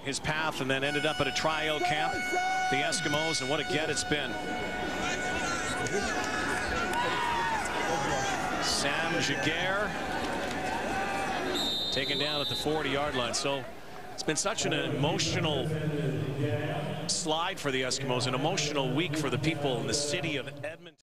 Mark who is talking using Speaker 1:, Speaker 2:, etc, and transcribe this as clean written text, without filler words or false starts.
Speaker 1: his path and then ended up at a tryout camp, the Eskimos, and what a get it's been. Sam Jaguar taken down at the 40-yard line. So it's been such an emotional slide for the Eskimos, an emotional week for the people in the city of Edmonton.